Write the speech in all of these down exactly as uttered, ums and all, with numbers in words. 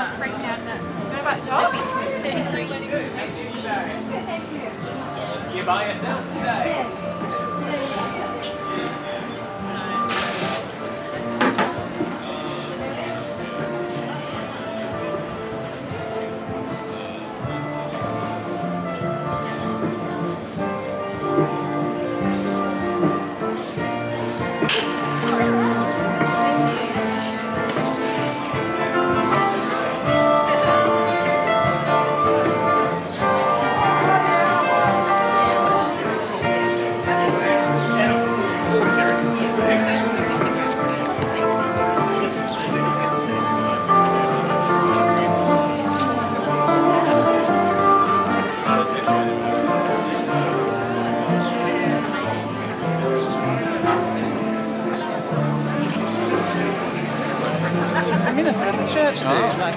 was freaked out that what about dog? You by yourself today? The minister at the church too. Oh. Like,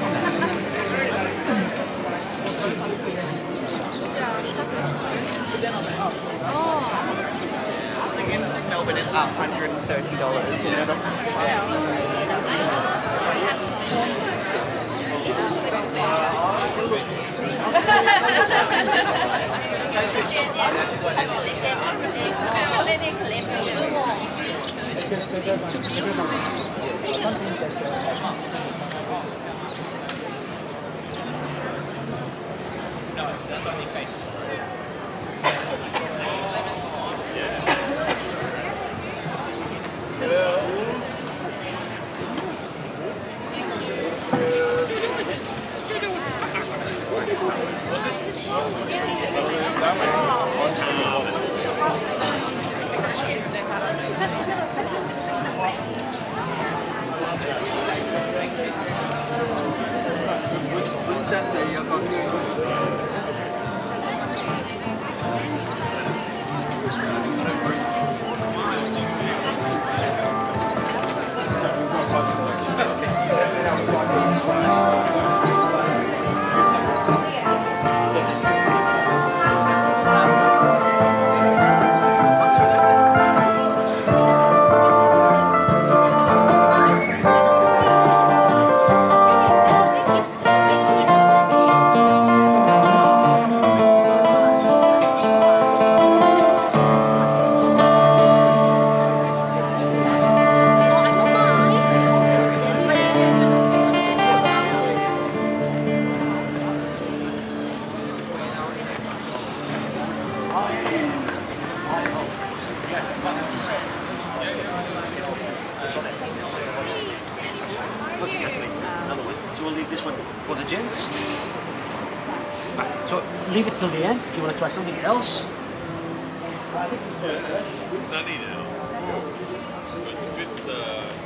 I think in Melbourne it's up one hundred and thirty dollars. You know, No, so that's only Facebook. Look, actually, another one. So we'll leave this one for the gents. Right, so leave it till the end if you want to try something else. I think it's sunny now. It's a bit uh,